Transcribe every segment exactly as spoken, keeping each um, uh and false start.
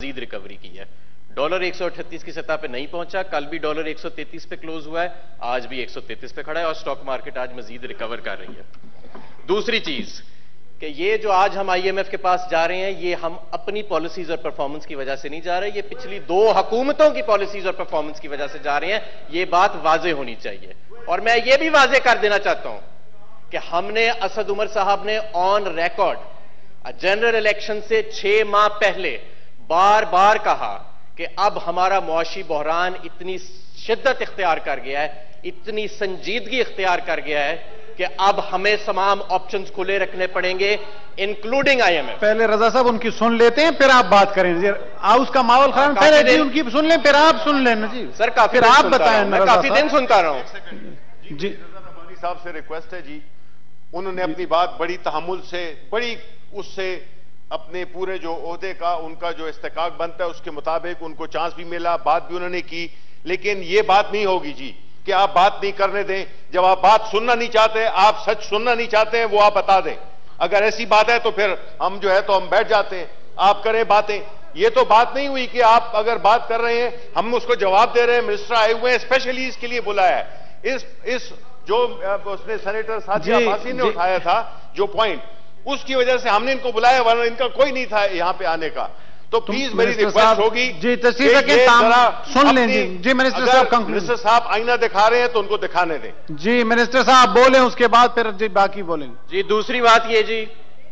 मजीद recovery की है। Dollar एक सौ अठतीस की सतह पे नहीं पहुंचा, कल भी डॉलर एक सौ तैंतीस पे क्लोज हुआ है, आज भी एक सौ तैंतीस पे खड़ा है और स्टॉक मार्केट आज मजीद रिकवर कर रही है। दूसरी चीज कि ये जो आज हम आईएमएफ के पास जा रहे हैं, ये हम अपनी पॉलिसीज और परफॉर्मेंस की वजह से नहीं जा रहे, ये पिछली दो हुकूमतों की पॉलिसीज और परफॉर्मेंस की वजह से जा रहे हैं। ये बात वाजे होनी चाहिए। और मैं ये भी वाजे कर देना चाहता हूं कि हमने असद उमर साहब ने ऑन रिकॉर्ड जनरल इलेक्शन से छह माह पहले बार बार कहा कि अब हमारा मुआशी बहरान इतनी शिद्दत इख्तियार कर गया है, इतनी संजीदगी इख्तियार कर गया है कि अब हमें तमाम ऑप्शंस खुले रखने पड़ेंगे, इंक्लूडिंग आईएमएफ। पहले रजा साहब उनकी सुन लेते हैं, फिर आप बात करें। हाउस का माहौल खराब, पहले जी उनकी सुन लें, फिर आप सुन लेना जी। सर काफी फिर आप बताएं। मैं काफी दिन सुनता रहा हूं जी। रज़ा साहब से रिक्वेस्ट है जी, उन्होंने अपनी बात बड़ी तहम्मुल से, बड़ी उससे अपने पूरे जो ओहदे का उनका जो इस्तेकाक बनता है उसके मुताबिक उनको चांस भी मिला, बात भी उन्होंने की। लेकिन ये बात नहीं होगी जी कि आप बात नहीं करने दें। जब आप बात सुनना नहीं चाहते, आप सच सुनना नहीं चाहते हैं, वो आप बता दें। अगर ऐसी बात है तो फिर हम जो है तो हम बैठ जाते हैं, आप करें बातें। ये तो बात नहीं हुई कि आप अगर बात कर रहे हैं हम उसको जवाब दे रहे हैं। मिनिस्टर आए हुए हैं, स्पेशली इसके लिए बुलाया है। इस इस जो उसने सेनेटर साजिया अब्बासी ने उठाया था जो पॉइंट, उसकी वजह से हमने इनको बुलाया, वरना इनका कोई नहीं था यहां पे आने का। तो प्लीज मेरी रिक्वेस्ट होगी जी, तस्वीर सुन लें जी। जी मिनिस्टर साहब, मिनिस्टर साहब आईना दिखा रहे हैं तो उनको दिखाने दें जी। मिनिस्टर साहब बोले, उसके बाद फिर जी बाकी बोलेंगे जी। दूसरी बात ये जी,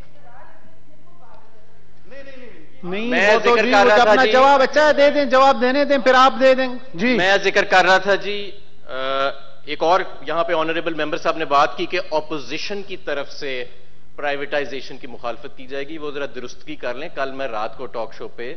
नहीं मैं वो तो जी वो अपना जवाब अच्छा है दे दें, जवाब देने दें, फिर आप दे दें जी। मैं जिक्र कर रहा था जी, एक और यहां पे ऑनरेबल मेंबर साहब ने बात की कि ऑपोजिशन की तरफ से प्राइवेटाइजेशन की मुखालफत की जाएगी। वो जरा दुरुस्तगी कर लें। कल मैं रात को टॉक शो पे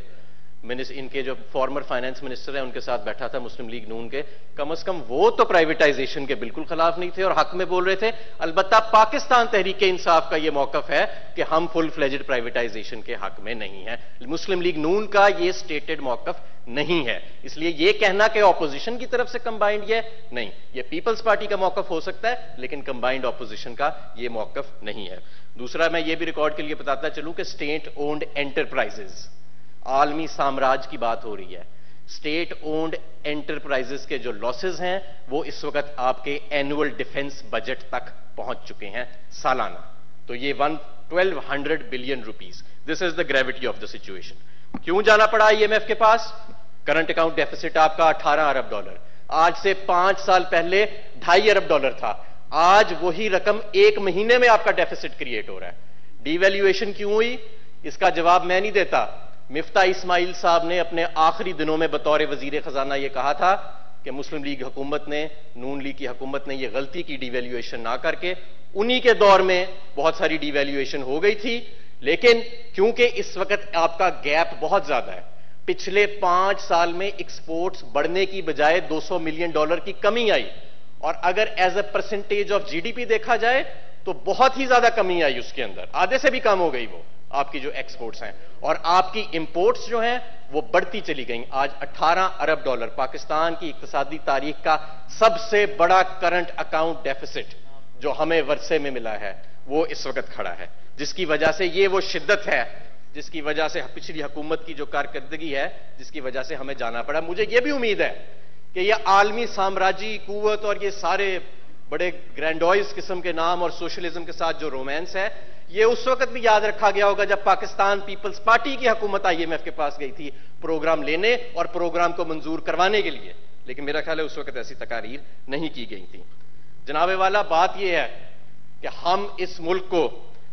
इनके जो फॉर्मर फाइनेंस मिनिस्टर हैं उनके साथ बैठा था, मुस्लिम लीग नून के। कम अज कम वो तो प्राइवेटाइजेशन के बिल्कुल खिलाफ नहीं थे और हक में बोल रहे थे। अलबत्ता पाकिस्तान तहरीक इंसाफ का ये मौकफ है कि हम फुल फ्लेजेड प्राइवेटाइजेशन के हक में नहीं है। मुस्लिम लीग नून का ये स्टेटेड मौकफ नहीं है। इसलिए ये कहना कि ऑपोजिशन की तरफ से कंबाइंड है, नहीं, ये पीपल्स पार्टी का मौकफ हो सकता है लेकिन कंबाइंड ऑपोजिशन का ये मौकफ नहीं है। दूसरा, मैं ये भी रिकॉर्ड के लिए बताता चलूं कि स्टेट ओन्ड एंटरप्राइजेस, आलमी साम्राज्य की बात हो रही है। स्टेट ओन्ड एंटरप्राइजेस के जो लॉसेस हैं वो इस वक्त आपके एनुअल डिफेंस बजट तक पहुंच चुके हैं सालाना। तो ये one twelve hundred billion rupees. This is the gravity of the situation. क्यों जाना पड़ा आईएमएफ के पास? करंट अकाउंट डेफिसिट आपका अठारह अरब डॉलर, आज से पांच साल पहले ढाई अरब डॉलर था। आज वही रकम एक महीने में आपका डेफिसिट क्रिएट हो रहा है। डीवैल्यूएशन क्यों हुई? इसका जवाब मैं नहीं देता। मिफ्ता इस्माइल साहब ने अपने आखिरी दिनों में बतौर वजीर खजाना यह कहा था कि मुस्लिम लीग हुकूमत ने, नून लीग की हुकूमत ने यह गलती की डीवैल्यूएशन ना करके। उन्हीं के दौर में बहुत सारी डीवैल्यूएशन हो गई थी, लेकिन क्योंकि इस वक्त आपका गैप बहुत ज्यादा है, पिछले पांच साल में एक्सपोर्ट्स बढ़ने की बजाय दो सौ मिलियन डॉलर की कमी आई। और अगर as a percentage of GDP देखा जाए तो बहुत ही ज्यादा कमी आई, उसके अंदर आधे से भी कम हो गई वो आपकी जो एक्सपोर्ट्स हैं। और आपकी इंपोर्ट्स जो हैं वो बढ़ती चली गई। आज अठारह अरब डॉलर पाकिस्तान की इक्तिसादी तारीख का सबसे बड़ा करंट अकाउंट डेफिसिट जो हमें वर्षे में मिला है वो इस वक्त खड़ा है, जिसकी वजह से ये वो शिद्दत है जिसकी वजह से पिछली हुकूमत की जो कारकर्दगी है जिसकी वजह से हमें जाना पड़ा। मुझे ये भी उम्मीद है कि यह आलमी साम्राज्य कुव्वत और ये सारे बड़े ग्रैंडोइज किस्म के नाम और सोशलिज्म के साथ जो रोमांस है, ये उस वक्त भी याद रखा गया होगा जब पाकिस्तान पीपल्स पार्टी की हुकूमत आईएमएफ के पास गई थी प्रोग्राम लेने और प्रोग्राम को मंजूर करवाने के लिए। लेकिन मेरा ख्याल है उस वक्त ऐसी तकारीर नहीं की गई थी। जनाबे वाला, बात यह है कि हम इस मुल्क को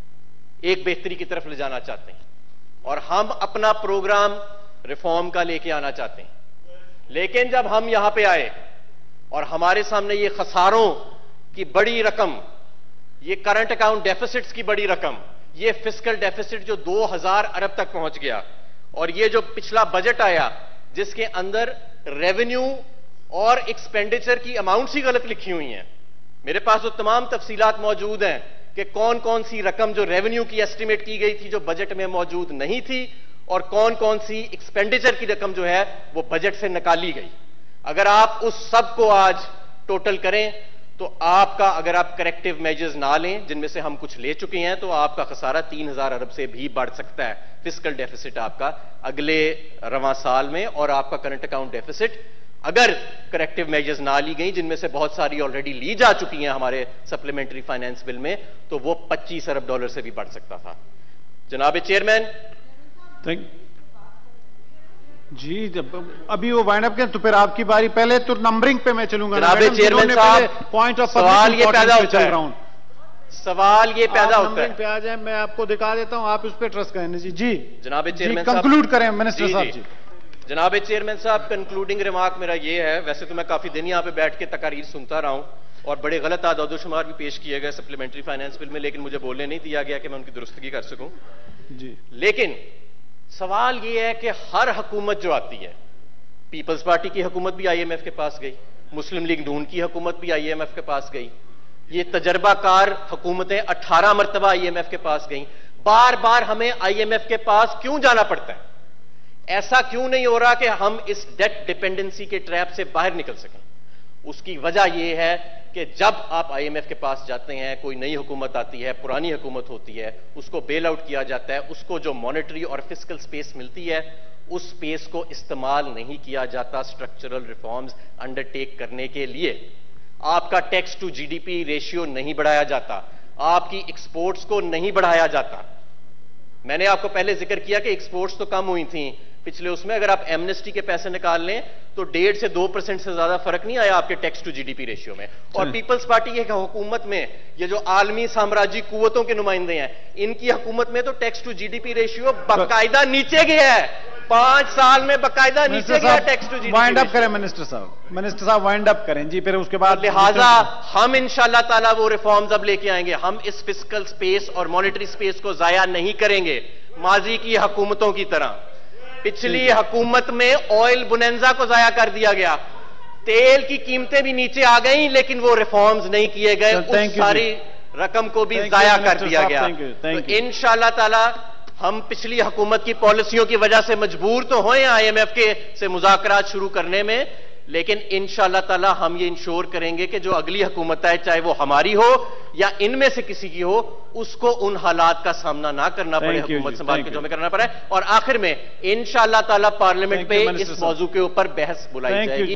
एक बेहतरी की तरफ ले जाना चाहते हैं और हम अपना प्रोग्राम रिफॉर्म का लेके आना चाहते हैं। लेकिन जब हम यहां पे आए और हमारे सामने ये खसारों की बड़ी रकम, ये करंट अकाउंट डेफिसिट्स की बड़ी रकम, ये फिस्कल डेफिसिट जो दो हज़ार अरब तक पहुंच गया, और ये जो पिछला बजट आया जिसके अंदर रेवेन्यू और एक्सपेंडिचर की अमाउंट्स ही गलत लिखी हुई हैं। मेरे पास तो तमाम तफसीलात मौजूद हैं कि कौन कौन सी रकम जो रेवेन्यू की एस्टिमेट की गई थी जो बजट में मौजूद नहीं थी, और कौन कौन सी एक्सपेंडिचर की रकम जो है वो बजट से निकाली गई। अगर आप उस सब को आज टोटल करें तो आपका, अगर आप करेक्टिव मेजर्स ना लें जिनमें से हम कुछ ले चुके हैं, तो आपका खसारा तीन हजार अरब से भी बढ़ सकता है। फिस्कल डेफिसिट आपका अगले रवां साल में, और आपका करंट अकाउंट डेफिसिट अगर करेक्टिव मेजर्स ना ली गई, जिनमें से बहुत सारी ऑलरेडी ली जा चुकी हैं हमारे सप्लीमेंट्री फाइनेंस बिल में, तो वो पच्चीस अरब डॉलर से भी बढ़ सकता था। जनाब चेयरमैन। थैंक जी, जब अभी वो वाइंड अप के तो फिर आपकी बारी। पहले तो नंबरिंग पे मैं चलूंगा। जनाब चेयरमैन साहब, पॉइंट ऑफ सवाल ये पैदा होता है सवाल ये पैदा होता है पे आ जाए, मैं आपको दिखा देता हूं, आप उस पर ट्रस्ट करें। जी जी जनाब चेयरमैन साहब, कंक्लूड करें मिनिस्टर साहब। जी जनाब चेयरमैन साहब, कंक्लूडिंग रिमार्क मेरा ये है, वैसे तो मैं काफी दिन यहां पे बैठ के तकारीर सुनता रहा हूं और बड़े गलत आदादोशुमार भी पेश किए गए सप्लीमेंट्री फाइनेंस बिल में, लेकिन मुझे बोलने नहीं दिया गया कि मैं उनकी दुरुस्तगी कर सकूं। जी लेकिन सवाल ये है कि हर हुकूमत जो आती है, पीपल्स पार्टी की हुकूमत भी आईएमएफ के पास गई, मुस्लिम लीग नून की हुकूमत भी आईएमएफ के पास गई, ये तजर्बाकार हुकूमतें अठारह मरतबा आईएमएफ के पास गई। बार बार हमें आईएमएफ के पास क्यों जाना पड़ता है? ऐसा क्यों नहीं हो रहा कि हम इस डेट डिपेंडेंसी के ट्रैप से बाहर निकल सकें? उसकी वजह यह है कि जब आप आईएमएफ के पास जाते हैं, कोई नई हुकूमत आती है, पुरानी हुकूमत होती है, उसको बेल आउट किया जाता है, उसको जो मॉनेटरी और फिस्कल स्पेस मिलती है, उस स्पेस को इस्तेमाल नहीं किया जाता स्ट्रक्चरल रिफॉर्म्स अंडरटेक करने के लिए। आपका टैक्स टू जीडीपी रेशियो नहीं बढ़ाया जाता, आपकी एक्सपोर्ट्स को नहीं बढ़ाया जाता। मैंने आपको पहले जिक्र किया कि एक्सपोर्ट्स तो कम हुई थी पिछले उसमें, अगर आप एमनेस्टी के पैसे निकाल लें तो डेढ़ से दो परसेंट से ज्यादा फर्क नहीं आया आपके टैक्स टू जीडीपी रेशियो में। और पीपल्स पार्टी की हुकूमत में ये जो आलमी साम्राज्य कुव्वतों के नुमाइंदे हैं, इनकी हुकूमत में तो टैक्स टू जीडीपी रेशियो बाकायदा नीचे गया है, पांच साल में बाकायदा नीचे गया tax to GDP. Wind up करें मिनिस्टर साहब, मिनिस्टर साहब वाइंड अप करें जी, फिर उसके बाद लिहाजा हम इंशाल्लाह ताला वो रिफॉर्म्स अब लेके आएंगे। हम इस फिस्कल स्पेस और मॉनेटरी स्पेस को जाया नहीं करेंगे माजी की हुकूमतों की तरह। पिछली हुकूमत में ऑयल बुनेंजा को जाया कर दिया गया, तेल की कीमतें भी नीचे आ गई, लेकिन वो रिफॉर्म्स नहीं किए गए, उस सारी रकम को भी जाया कर दिया गया। तो इंशाल्लाह ताला हम पिछली हुकूमत की पॉलिसियों की वजह से मजबूर तो हुए आईएमएफ के से मुज़ाकरात शुरू करने में, लेकिन इंशाल्लाह ताला हम ये इंश्योर करेंगे कि जो अगली हुकूमत है, चाहे वो हमारी हो या इनमें से किसी की हो, उसको उन हालात का सामना ना करना पड़े हुकूमत संभाल के जो हमें करना पड़ा है। और आखिर में इंशाल्लाह ताला पार्लियामेंट पे इस मौजू के ऊपर बहस बुलाई जाएगी।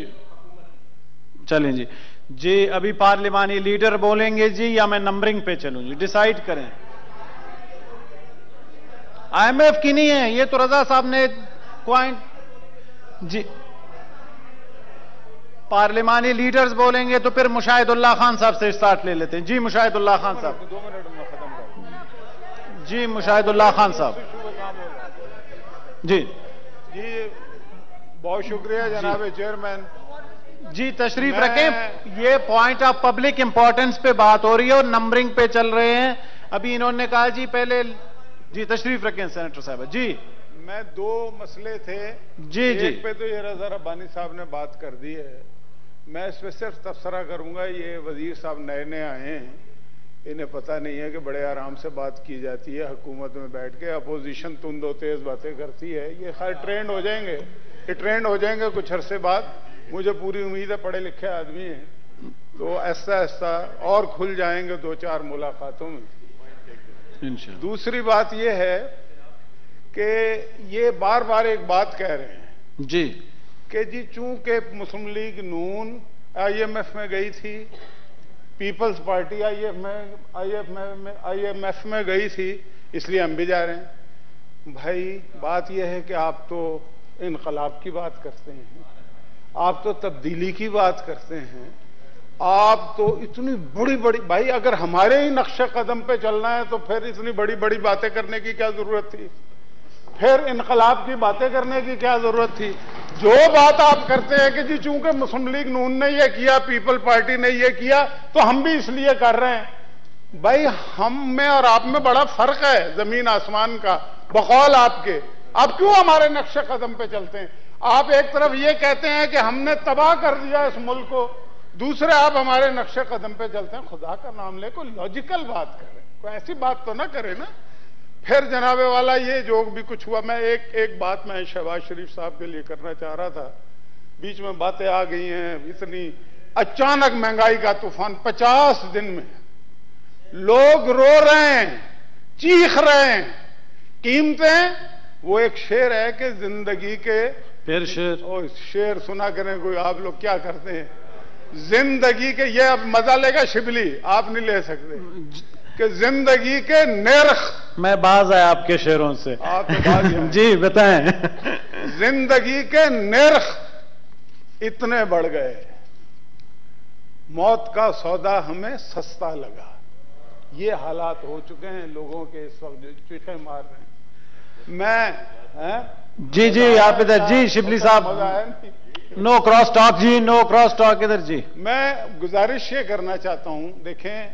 चलें जी जी अभी पार्लिमानी लीडर बोलेंगे जी, या मैं नंबरिंग पे चलूं जी, डिसाइड करें। आईएमएफ की नहीं है ये तो, रजा साहब ने पॉइंट जी। पार्लिमानी लीडर्स बोलेंगे तो फिर मुशाहिदुल्लाह खान साहब से स्टार्ट ले लेते हैं जी। मुशाहिदुल्लाह खान साहब, दो मिनट में खत्म कर जी। मुशाहिदुल्लाह खान साहब जी। जी बहुत शुक्रिया जनाब चेयरमैन जी, तशरीफ रखें। ये पॉइंट ऑफ पब्लिक इंपॉर्टेंस पे बात हो रही है और नंबरिंग पे चल रहे हैं। अभी इन्होंने कहा जी पहले जी, तशरीफ रखें सेनेटर साहब जी। मैं दो मसले थे जी जी, एक पे तो ये रज़ा रब्बानी साहब ने बात कर दी है, मैं इस पर सिर्फ तबसरा करूंगा। ये वजीर साहब नए नए आए हैं, इन्हें पता नहीं है कि बड़े आराम से बात की जाती है हुकूमत में बैठ के, अपोजिशन तुंदो तेज बातें करती है। ये खैर ट्रेंड हो जाएंगे, ये ट्रेंड हो जाएंगे कुछ अरसे बाद, मुझे पूरी उम्मीद है, पढ़े लिखे आदमी हैं, तो ऐसा ऐसा और खुल जाएंगे दो चार मुलाकातों में। दूसरी बात यह है कि ये बार बार एक बात कह रहे हैं जी कि जी चूंकि मुस्लिम लीग नून आईएमएफ में गई थी, पीपल्स पार्टी आईएफ में आईएफ में आईएमएफ में गई थी, इसलिए हम भी जा रहे हैं। भाई बात यह है कि आप तो इनकलाब की बात करते हैं, आप तो तब्दीली की बात करते हैं, आप तो इतनी बड़ी बड़ी, भाई अगर हमारे ही नक्शे कदम पे चलना है तो फिर इतनी बड़ी बड़ी बातें करने की क्या जरूरत थी? फिर इनकलाब की बातें करने की क्या जरूरत थी? जो बात आप करते हैं कि जी चूंकि मुस्लिम लीग नून ने ये किया, पीपल पार्टी ने ये किया, तो हम भी इसलिए कर रहे हैं। भाई हम में और आप में बड़ा फर्क है, जमीन आसमान का, बकौल आपके। आप क्यों हमारे नक्शे कदम पे चलते हैं? आप एक तरफ ये कहते हैं कि हमने तबाह कर दिया इस मुल्क को, दूसरे आप हमारे नक्शे कदम पे चलते हैं। खुदा का नाम ले, कोई लॉजिकल बात करें, कोई ऐसी बात तो ना करें ना। फिर जनाबे वाला ये जो भी कुछ हुआ, मैं एक एक बात मैं शहबाज शरीफ साहब के लिए करना चाह रहा था, बीच में बातें आ गई हैं, इतनी अचानक महंगाई का तूफान, पचास दिन में लोग रो रहे हैं, चीख रहे हैं, कीमतें वो एक शेर है कि जिंदगी के फिर शेर ओ शेर सुना करें कोई, आप लोग क्या करते हैं, जिंदगी के, ये अब मजा लेगा शिबली, आप नहीं ले सकते, कि जिंदगी के निर्ख, मैं बाज आया आपके शेरों से, आप तो बाज हैं। जी बताएं। जिंदगी के निर्ख इतने बढ़ गए, मौत का सौदा हमें सस्ता लगा। ये हालात हो चुके हैं लोगों के इस वक्त, जो चीखें मार रहे हैं। मैं है? जी जी आप इधर, जी शिबली साहब, मजा आया नहीं? नो क्रॉस टॉक जी, नो क्रॉस टॉक इधर जी। मैं गुजारिश ये करना चाहता हूं, देखें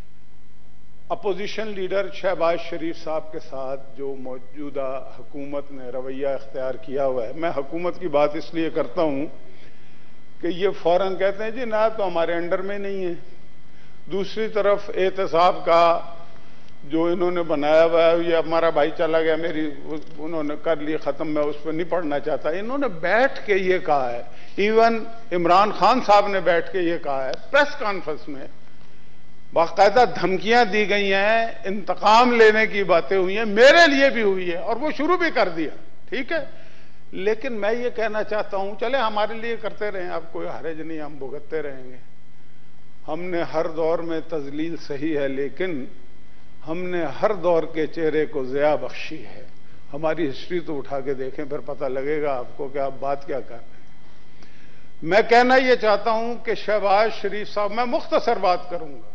अपोजिशन लीडर शहबाज शरीफ साहब के साथ जो मौजूदा हुकूमत ने रवैया इख्तियार किया हुआ है, मैं हुकूमत की बात इसलिए करता हूं कि ये फौरन कहते हैं जी ना तो हमारे अंडर में नहीं है। दूसरी तरफ एहतसाब का जो इन्होंने बनाया हुआ है, ये हमारा भाई चला गया, मेरी उन्होंने कर ली खत्म, मैं उस पर नहीं पढ़ना चाहता। इन्होंने बैठ के ये कहा है, इवन इमरान खान साहब ने बैठ के ये कहा है प्रेस कॉन्फ्रेंस में, बाकायदा धमकियां दी गई हैं, इंतकाम लेने की बातें हुई हैं, मेरे लिए भी हुई है और वो शुरू भी कर दिया, ठीक है। लेकिन मैं ये कहना चाहता हूं, चले हमारे लिए करते रहें, अब कोई हर्ज नहीं, हम भुगतते रहेंगे। हमने हर दौर में तजलील सही है, लेकिन हमने हर दौर के चेहरे को ज़िया बख्शी है। हमारी हिस्ट्री तो उठा के देखें, फिर पता लगेगा आपको कि आप बात क्या कर रहे हैं। मैं कहना यह चाहता हूं कि शहबाज शरीफ साहब, मैं मुख्तसर बात करूंगा,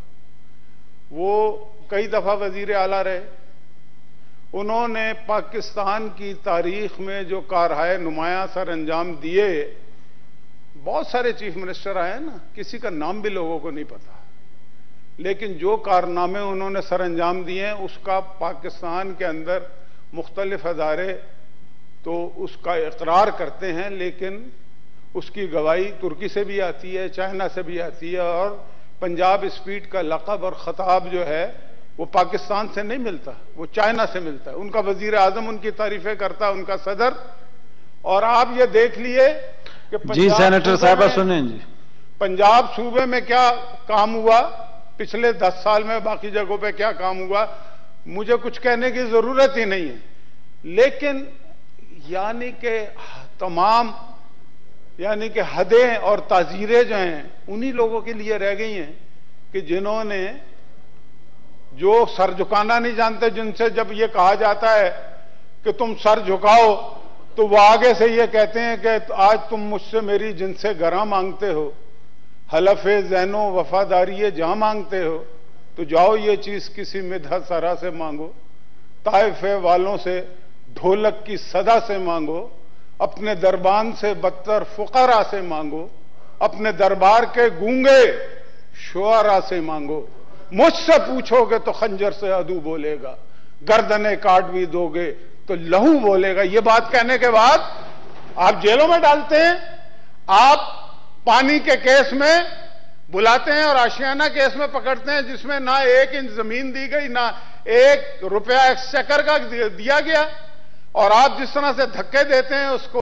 वो कई दफा वजीर आला रहे, उन्होंने पाकिस्तान की तारीख में जो कारहाय नुमाया सर अंजाम दिए, बहुत सारे चीफ मिनिस्टर आए ना, किसी का नाम भी लोगों को नहीं पता, लेकिन जो कारनामे उन्होंने सर अंजाम दिए हैं उसका पाकिस्तान के अंदर मुख्तलिफ अदारे तो उसका इकरार करते हैं, लेकिन उसकी गवाही तुर्की से भी आती है, चाइना से भी आती है, और पंजाब स्पीड का लक़ब और खताब जो है वो पाकिस्तान से नहीं मिलता, वो चाइना से मिलता है। उनका वजीर आजम उनकी तारीफें करता है, उनका सदर। और आप ये देख लिए कि जी सेनेटर साहबा सुने जी, पंजाब सूबे में क्या काम हुआ पिछले दस साल में, बाकी जगहों पे क्या काम हुआ, मुझे कुछ कहने की जरूरत ही नहीं है। लेकिन यानी कि तमाम यानी कि हदें और ताजीरें जो हैं उन्हीं लोगों के लिए रह गई हैं कि जिन्होंने, जो सर झुकाना नहीं जानते, जिनसे जब ये कहा जाता है कि तुम सर झुकाओ तो वो आगे से ये कहते हैं कि आज तुम मुझसे मेरी जिनसे गरा मांगते हो, हलफे ज़ैनो वफादारी जहां मांगते हो, तो जाओ ये चीज किसी मिधा सरा से मांगो, ताइफे वालों से ढोलक की सदा से मांगो, अपने दरबान से बदतर फुकरा से मांगो, अपने दरबार के गूंगे शुआरा से मांगो, मुझसे पूछोगे तो खंजर से अदू बोलेगा, गर्दने काट भी दोगे तो लहू बोलेगा। ये बात कहने के बाद आप जेलों में डालते हैं, आप पानी के केस में बुलाते हैं और आशियाना केस में पकड़ते हैं जिसमें ना एक इंच जमीन दी गई, ना एक रुपया एक्सचेकर का दिया गया, और आप जिस तरह से धक्के देते हैं उसको